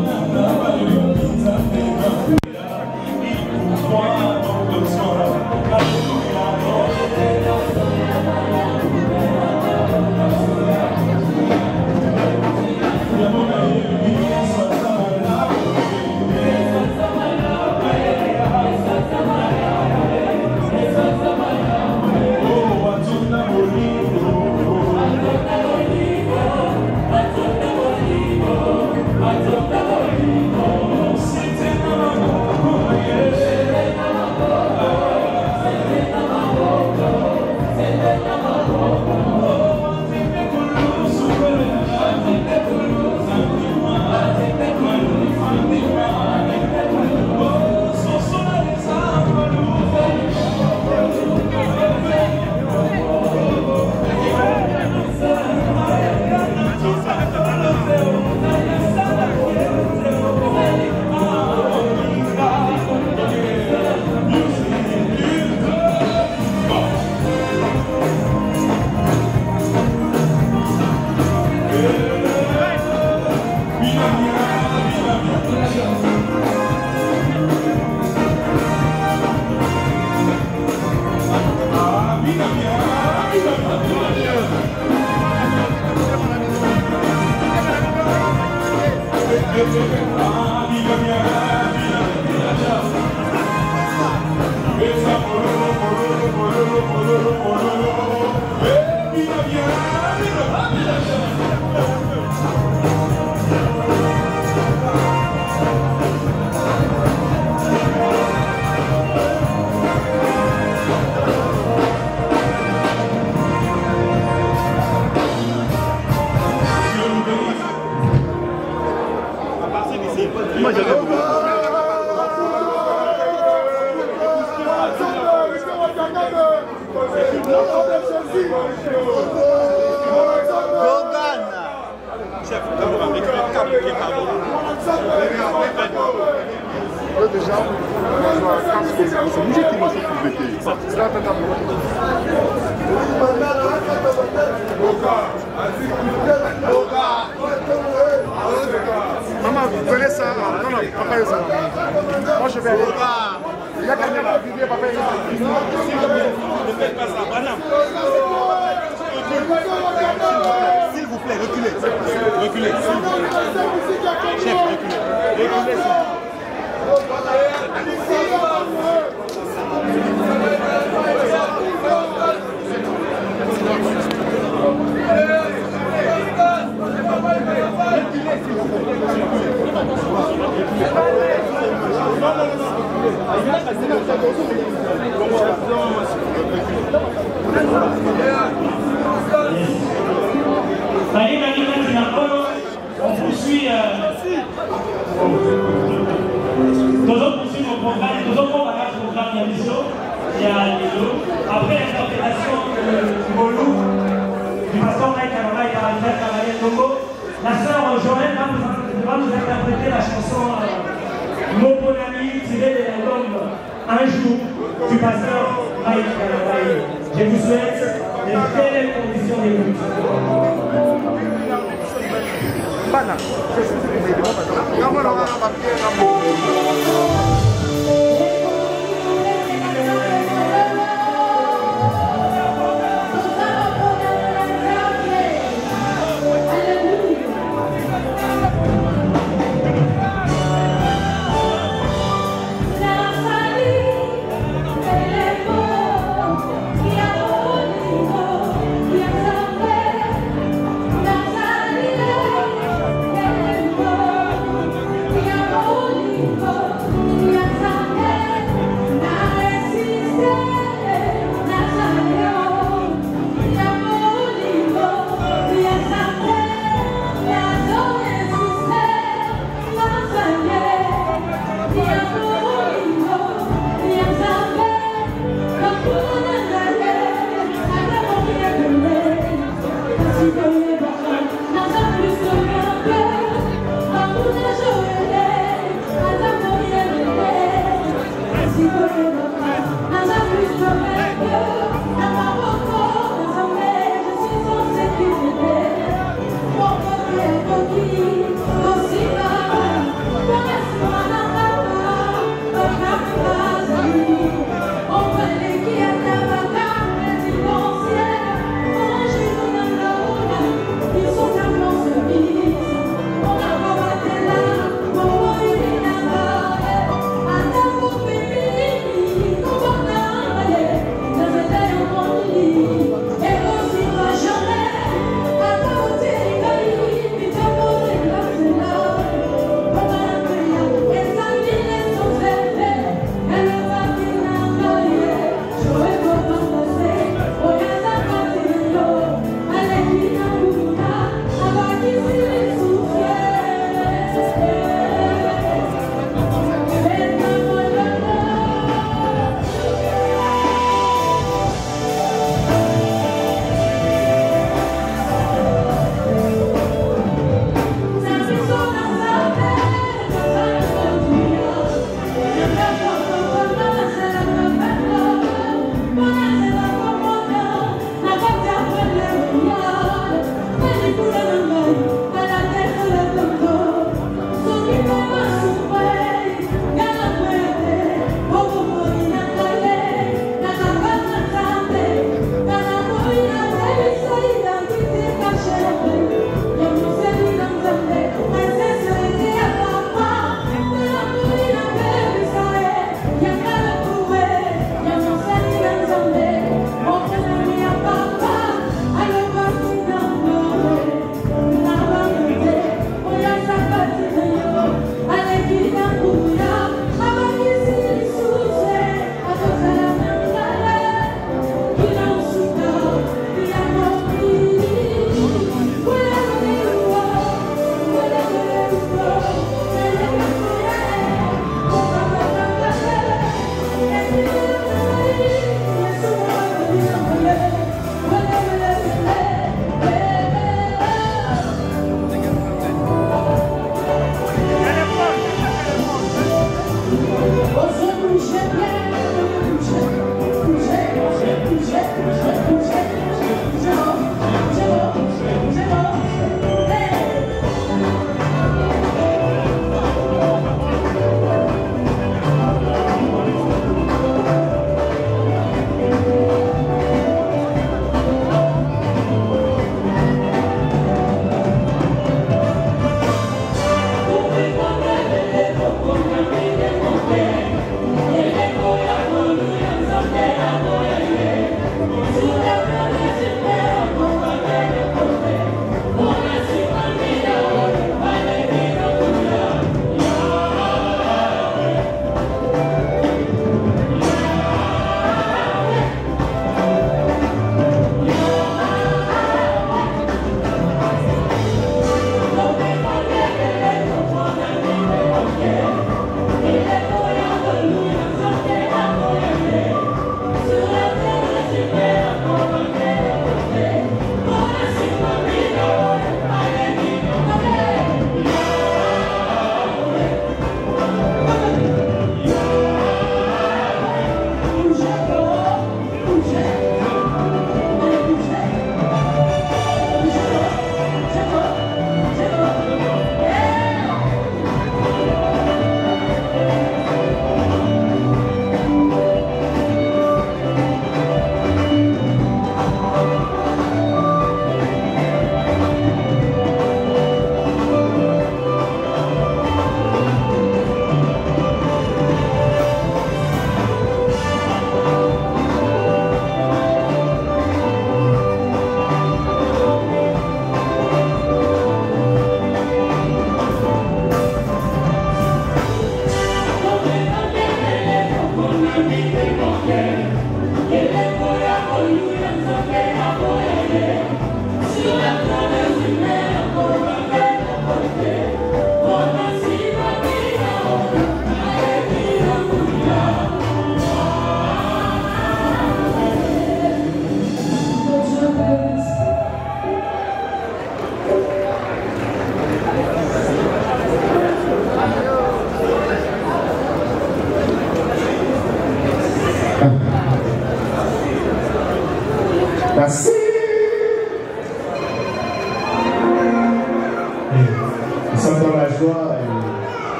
Maman, vous prenez ça. Non, non, papa est ça. Moi, je vais aller. Il y a quelqu'un qui vient, papa est ça. Ne faites pas ça, madame. S'il vous plaît, reculez. Reculez. Chef, reculez. Reculez, on poursuit nos programmes, nous avons un programme d'émission, il y a Lilo. Après l'interprétation du Molou, du pasteur Mike Kalama et Carolina Cavalier Tongo, la sœur Joël va nous interpréter la chanson Mon bon ami tirée de l'album Un jour du pasteur Mike Kalama. Je vous souhaite de très belles conditions d'écoute. Bana. Oh,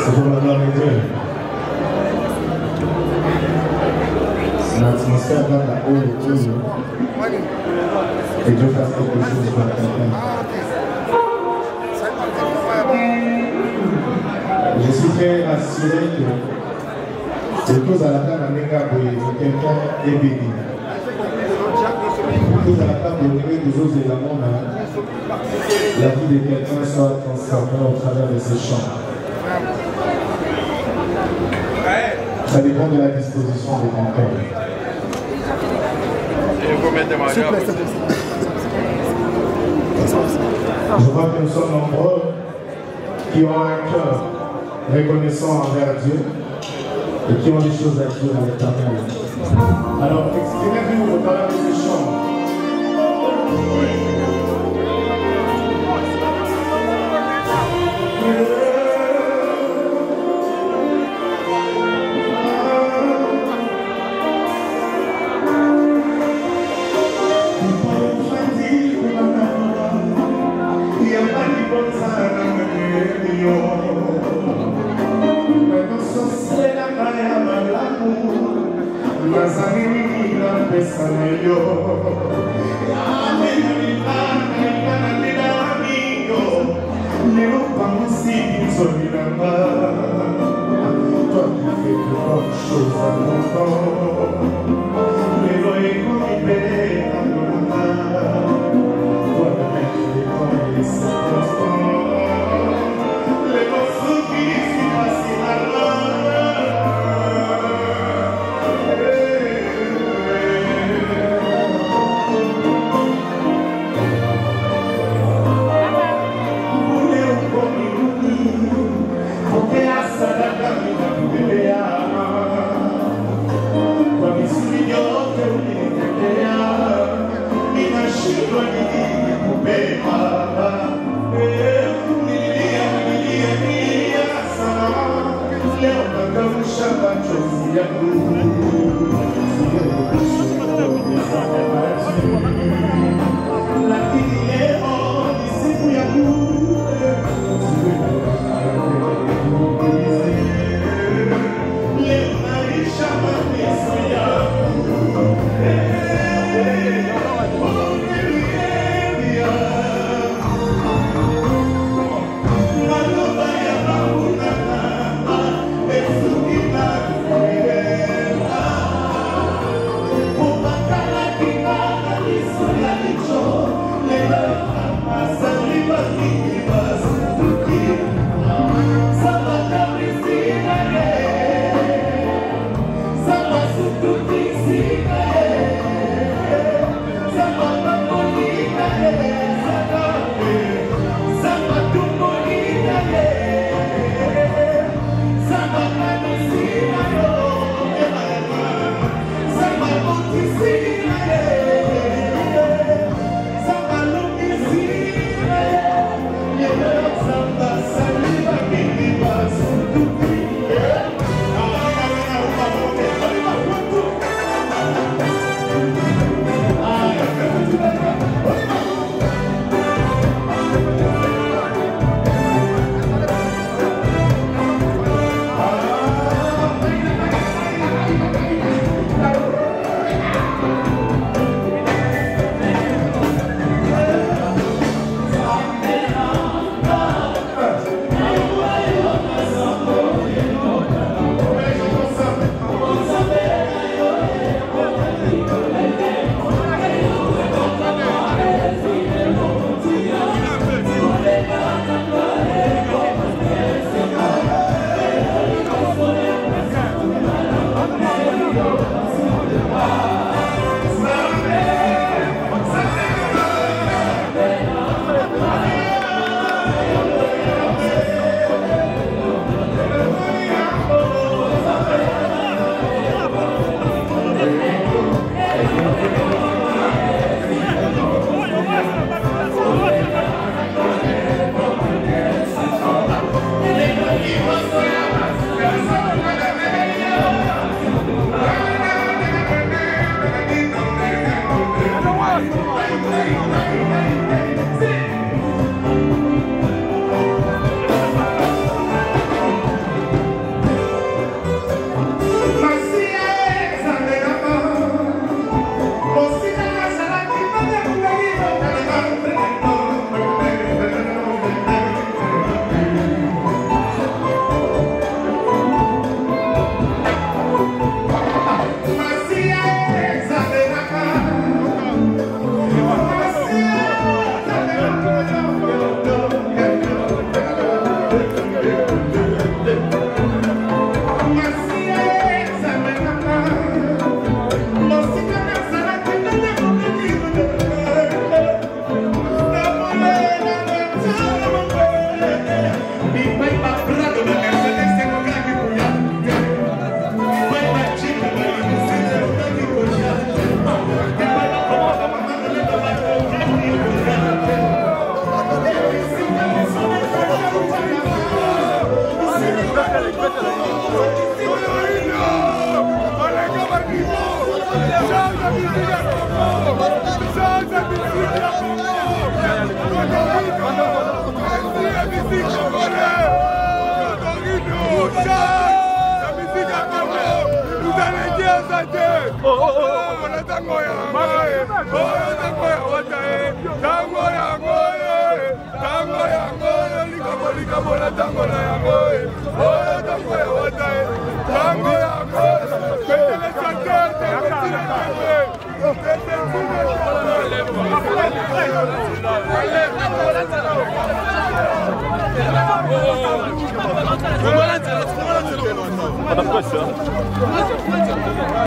C'est pour la gloire de Dieu. L'atmosphère dans la haut et tout. Et Dieu fasse quelque chose pour quelqu'un. Je suis très assuré que tous à la table à quelqu'un est béni. Tous à la table de des autres éléments, la vie de quelqu'un soit transformée au travers de ces chants. Ça dépend de la disposition de ton cœur. Je vois que nous sommes nombreux qui ont un cœur reconnaissant envers Dieu et qui ont des choses à dire à l'Éternel. Alors, exprimez-vous au travers de ces chants. Ada pressure.